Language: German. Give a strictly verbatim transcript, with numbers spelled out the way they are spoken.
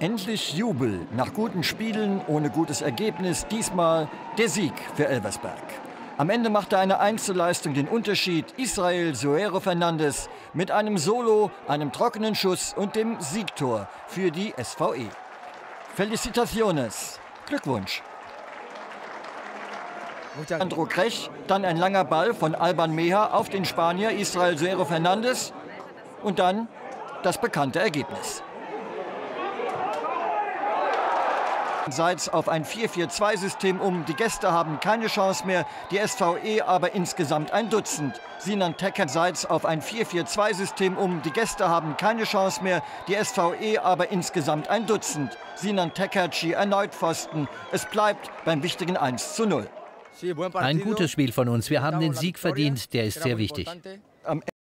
Endlich Jubel nach guten Spielen ohne gutes Ergebnis. Diesmal der Sieg für Elversberg. Am Ende machte eine Einzelleistung den Unterschied. Israel Suero Fernandes mit einem Solo, einem trockenen Schuss und dem Siegtor für die S V E. Felicitaciones. Glückwunsch. Andro Krech, dann ein langer Ball von Alban Meha auf den Spanier Israel Suero Fernandes und dann das bekannte Ergebnis. Seits auf ein vier vier zwei System um. Die Gäste haben keine Chance mehr, die S V E aber insgesamt ein Dutzend. Sinan Tecker seits auf ein vier vier zwei System um. Die Gäste haben keine Chance mehr, die S V E aber insgesamt ein Dutzend. Sinan Tekerci erneut Pfosten. Es bleibt beim wichtigen eins zu null. Ein gutes Spiel von uns. Wir haben den Sieg verdient, der ist sehr wichtig. Am